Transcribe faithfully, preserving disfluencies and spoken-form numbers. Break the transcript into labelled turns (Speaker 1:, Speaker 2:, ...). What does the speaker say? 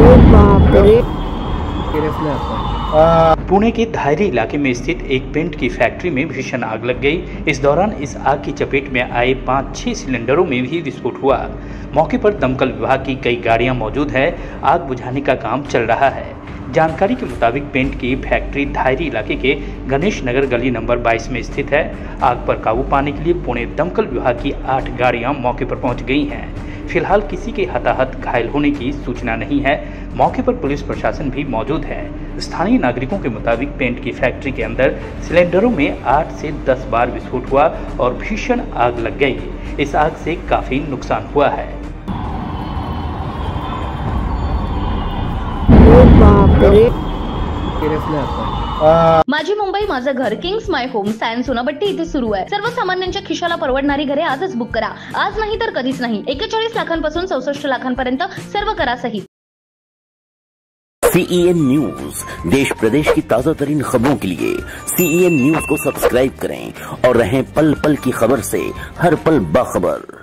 Speaker 1: बाप रे।
Speaker 2: पुणे के धायरी इलाके में स्थित एक पेंट की फैक्ट्री में भीषण आग लग गई। इस दौरान इस आग की चपेट में आए पाँच छह सिलेंडरों में भी विस्फोट हुआ। मौके पर दमकल विभाग की कई गाड़ियां मौजूद है। आग बुझाने का काम चल रहा है। जानकारी के मुताबिक पेंट की फैक्ट्री धायरी इलाके के गणेश नगर गली नंबर बाईस में स्थित है। आग पर काबू पाने के लिए पुणे दमकल विभाग की आठ गाड़ियां मौके पर पहुंच गई हैं। फिलहाल किसी के हताहत घायल होने की सूचना नहीं है। मौके पर पुलिस प्रशासन भी मौजूद है। स्थानीय नागरिकों के मुताबिक पेंट की फैक्ट्री के अंदर सिलेंडरों में आठ से दस बार विस्फोट हुआ और भीषण आग लग गई। इस आग से काफी नुकसान हुआ है।
Speaker 1: बाप रे।
Speaker 3: माझी मुंबई माझं घर kings my home science Sonapatti इथे सुरू आहे। सर्वसामान्यांच्या खिशाला परवडणारी घरे आजच बुक करा। आज नाही तर कधीच नाही। एक्केचाळीस लाखांपासून चौसष्ट लाखांपर्यंत सर्व करा सहित।
Speaker 4: सीईएन न्यूज देश प्रदेश की ताजा तरीन खबरों के लिए सीईएन न्यूज को सब्सक्राइब करें और रहें पल पल की खबर से हर पल बाखबर।